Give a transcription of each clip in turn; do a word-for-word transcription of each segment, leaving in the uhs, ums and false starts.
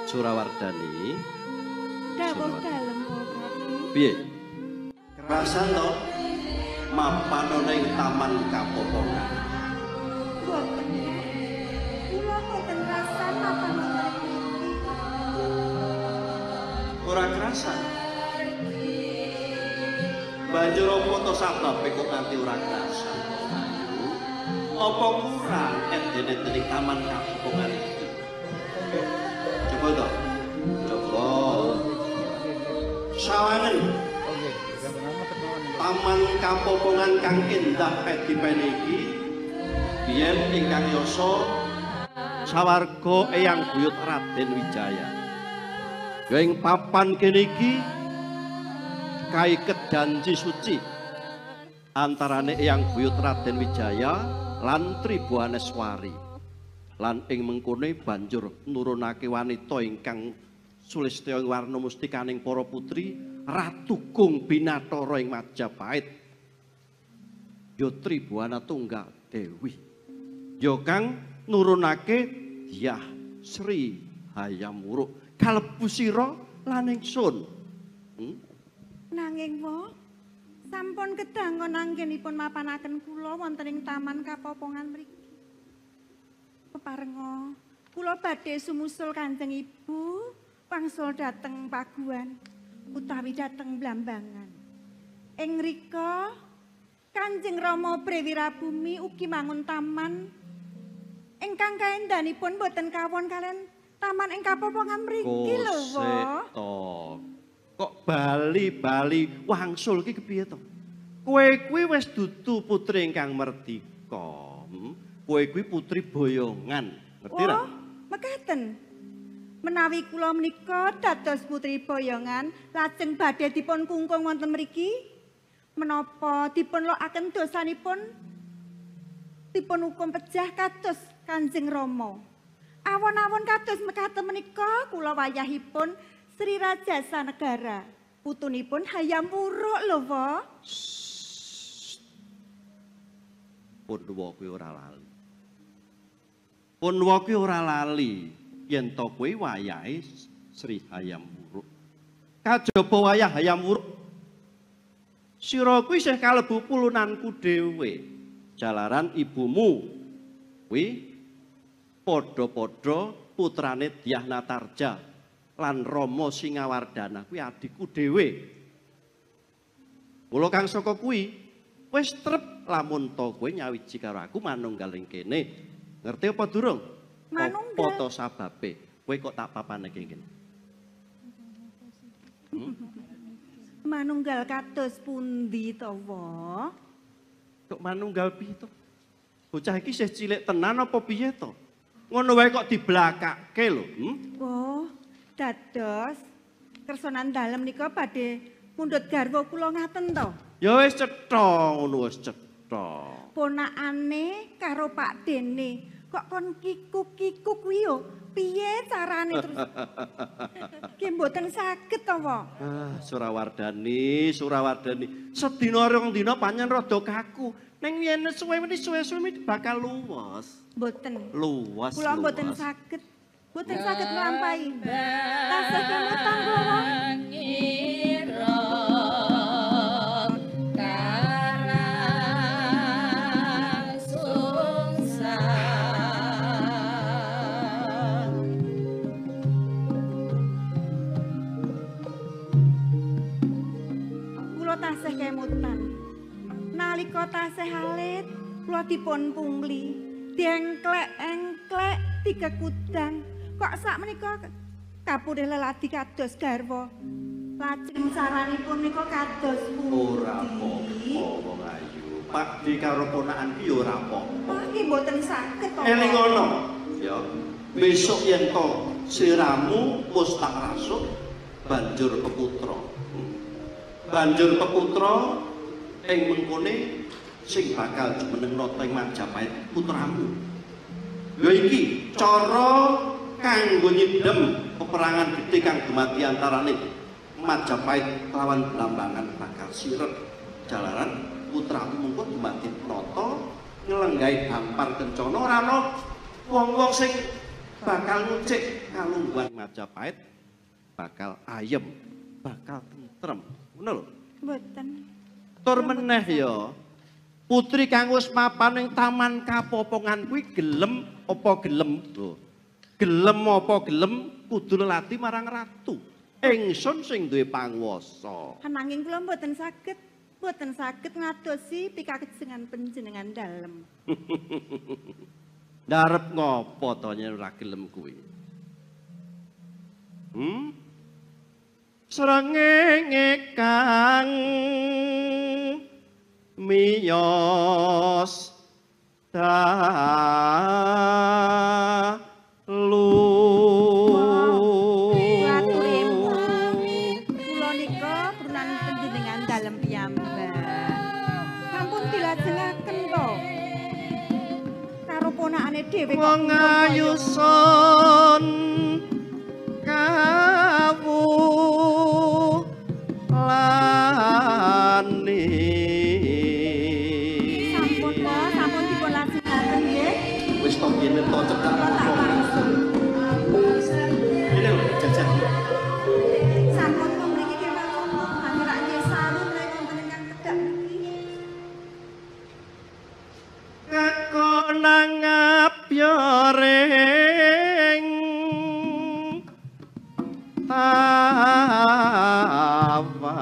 Surawardani. Dawuh dalem Prabu. Piye? Kerasan to mapan ning Taman Kapopongan. Boten. Kula boten rasan mapan wonten mriki. Ora kerasan. Banjur apa to sababe kok nganti ora kerasan? Apa kurang edene tening Taman Kapopongan iki? Coba to. Coba. Sawangen. Taman Kapopongan kang endah pedipen iki biyen ingkang yasa sawarga Eyang Buyut Raden Wijaya. Ya ing papan kene iki kaiket janji suci antarane Eyang Buyut Raden Wijaya lan Tribuaneswari. Lan ing mengkone banjur nurunake wanita ingkang sulistya warna mustikaning para putri Ratu Gung Binathara ing Majapahit. Ya Tribuana Tunggal Dewi. Ya kang nurunake Dyah Sri Hayam Wuruk kalebu sira lan ingsun. Hmm? Nanging wa sampun kedangon anggenipun mapanaken kula wonten ing Taman Kapopongan mriki. Peparenga kula badhe sumusul Kanjeng Ibu wangsul dhateng paguan utawi dhateng Blambangan. Ing mrika Kanjeng Rama Brewirabumi ugi mangun taman ingkang kaendhanipun boten kawon kalian taman ing Kapopongan mriki lho wa. Kok bali-bali wangsul ki kepiye to? Kowe kuwi wis dudu putri ingkang merdika. Hmm? Kowe kuwi putri boyongan, ngerti ra? Oh, mekaten. Menawi kula menika dados putri boyongan, lajeng badhe dipun kungkung wonten mriki, menapa dipun lokaken dosanipun dipun hukum pejah kados Kanjeng Rama. Awon-awon kados mekaten menika kula wayahipun Sri Rajasa Negara, putunipun Hayam Wuruk lho, Wa. Punwa kuwi ora lali. Punwa kuwi ora lali yen to kuwi wayahe Sri Hayam Wuruk. Kajaba wayah Hayam Wuruk. Sira kuwi isih kalebu pulunanku dhewe. Jalaran ibumu kuwi padha-padha putrane Dyah Natarja lan Rama Singawardana kuwi adikku dhewe. Mula kang saka kuwi wis trep lamun to kowe nyawiji karo aku manunggal ing kene. Ngerti apa durung? Manunggal. Apa to sababe? Kowe kok tak papane kene? Hmm? Manunggal kados pundi to, Wa? Kok manunggal piye to? Bocah iki isih cilik tenan apa piye to? Ngono wae kok diblakake lho, hmm? Oh, dados kersonan dalem nika badhe mundhut garwa kula ngaten to. Ya wis cetha ngono wis cetha. Ponakane karo Pak Dene kok kon kikuk-kikuk kuwi yo piye carane terus ki mboten saged to, Wa. Ah, Surawardani, Surawardani. Sedina rong dina panjen rada kaku. Ning yen suwe wis suwe-suwe bakal luwes. Mboten. Luwes. Kula mboten saged. Mboten saged nglampahi. Tasih kemutan kula. Kula tasih kemutan. Nalika tasih alit, kula dipun pungli, diengklek-engklek tiga kudang. Kok sak menika kapurih leladi kados garwa. Lajeng saranipun menika kados pundi? Ora apa-apa, wong ayu. Pak di karo ponakan ki ora apa-apa. Oh, iki mboten saged to. Eling ngono, ya. Besok yen to siramu wis tak rasuk banjur peputra. Banjur peputra ing mengkone sing bakal jumeneng nata ing Majapahit putramu. Ya iki cara kanggo nyidhem peperangan gedhe kang dumadi antarane Majapahit lawan Blambangan bakal siret. Jalaran putramu mengko dumadi nata nglenggahi dampar kencana ora ana wong-wong sing bakal ngucik kalungguhan Majapahit bakal ayem, bakal tentrem. Ngono lho. Mboten. Tur meneh ya. Putri kang wis mapan ing taman Kapopongan kuwi gelem apa gelem? Lho. Gelem apa gelem kudu lelati marang ratu. Ingsun sing duwe panguwasa. Ananging kula mboten saged, mboten saged ngadosi pikakejengan panjenengan dalem. Ndarep ngopo to yen ora gelem kuwi? Hmm? Srengenge kang miyos dalu kula nika purunan panjenengan dalem piyambak. Sampun dilajengaken to. Karo ponakane dhewe kok wong ayu son kawu lani sampun to, sampun dipun lajengaken nggih. wis to ngene to cekak Kula tak langsung. ngene lho jajan Sampun to mriki kemawon kangge nggih saru menawi wonten ingkang kedhak niki. kakonang apyoreng tawa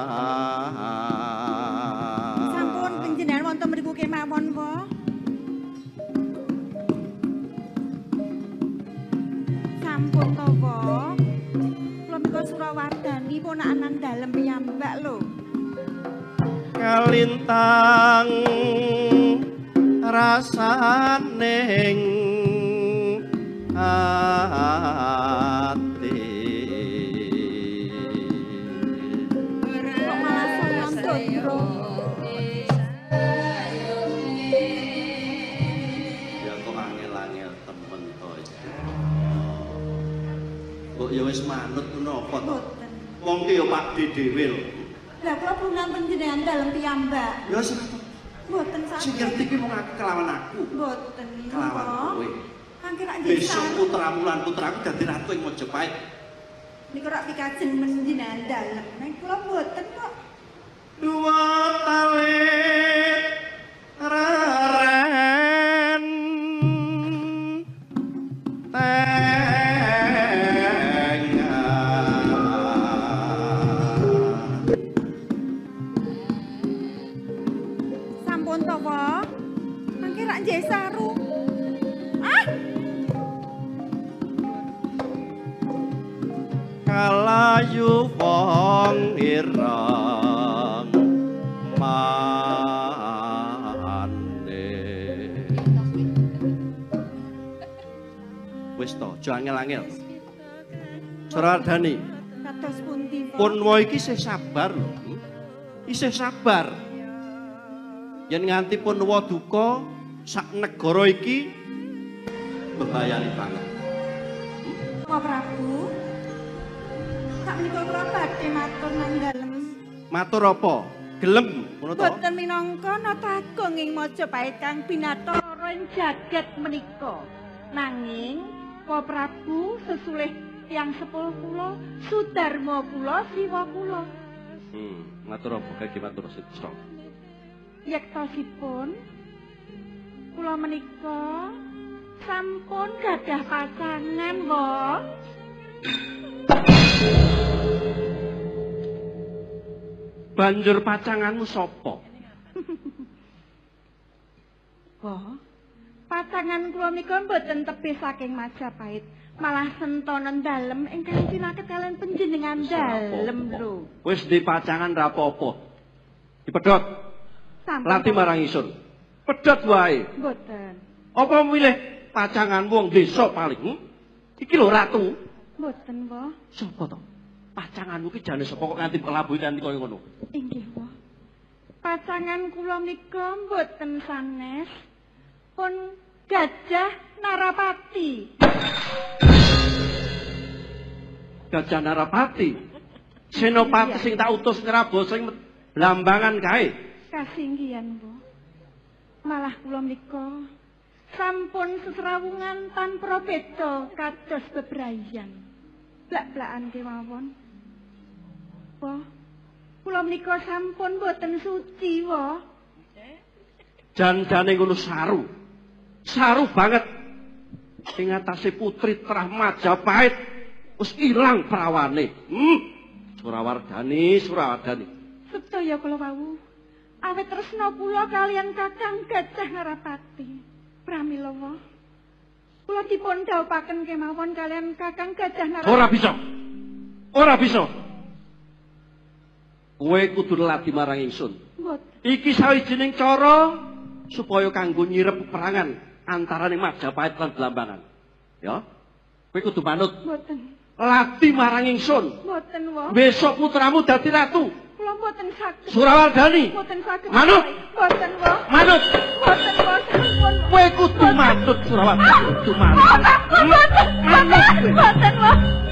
Sampun panjenengan wonten mriku kemawon po. Sampun to po. Kula menika Surawardani ponakan dalem piyambak lho. kalintang rasaning ati Kok malah sowan dondro. ya kok angel-angel temen to kok ya wis manut menapa to Mboten. wong ki ya pakde dhewe lho Lah kula punan panjenengan dalem piyambak. ya sing Mboten sing saged. ngerti ki mung aku kelawan aku Mboten kelawan napa. kowe Kangge rak nggih besok saru. putramu lan putraku dadi ratu ing Majapahit Niku rak pikajen panjenengan dalem. Nek kula mboten kok. dua talit raren tengan Sampun to po. Kangge rak nggih saru. Ah, kalayu wong ireng mane wis to aja angel-angel Surawardani kados pundi po? Punwa iki isih sabar lho isih sabar yen nganti Punwa duka sak negara iki bahayane banget Pak Prabu. Sak menika kula badhe matur nang dalem. matur apa gelem ngono to Boten minangka nata agung ing Majapahit kang binathara ing jagat menika. Nanging Pak Prabu sesulih tiyang sepuh kula, Sudarma kula, Siwa kula. hmm matur apa kaki matur sitra Yektosipun kula menika sampun gadah pacangan, Wa. banjur pacanganmu sapa Wa, pacangan kula menika mboten tebih saking Majapahit, malah sentonen dalem ingkang cinaket kalian panjenengan dalem lho. wis di pacangan ra apa-apa dipedhot Sampun lati marang isun pedhot wae mboten. apa milih pacangan wong desa paling hmm? iki lho ratu Mboten, Wa. sapa to pacanganmu ki jane sapa kok nganti kelabuhi kanthi kaya ngono Inggih, Wa. Pacangan kula menika mboten sanes pun Gajah Narapati. Gajah Narapati senopati sing tak utus ngrabo sing lambangan kae Kasinggihan, Bu. Malah kula menika sampun sesrawungan tanpa beda kados bebrayan. Blak-blakan kemawon. Wah, kula menika sampun boten suci, wah. Jan-jane ngono saru. Saru banget. Ing atase putri Trah Majapahit wis ilang prawane. Hmm. Surawardani, Surawardani. Sedaya kula wau. Awit tresna kula kalian Kakang Gajah Ngarapati. Pramila wah. Kula dipun dhawuhaken kemawon kalian Kakang Gajah Ngarapati. Ora bisa. Ora bisa. Kowe kudu lati marang ingsun. Mboten. Iki sawijining cara supaya kanggo nyirep peperangan antaraning Majapahit lan Blambangan. Ya. Kowe kudu manut. Mboten. Lati marang ingsun. Mboten wah. Besok putramu dadi ratu. Kula mboten saged. Surawardani. Mboten saged. Manut. Mboten wah. Manut. Mboten wah. Sampun. Kowe kudu manut Surawardani. Kudu manut. Mboten. Mboten. Mboten wah.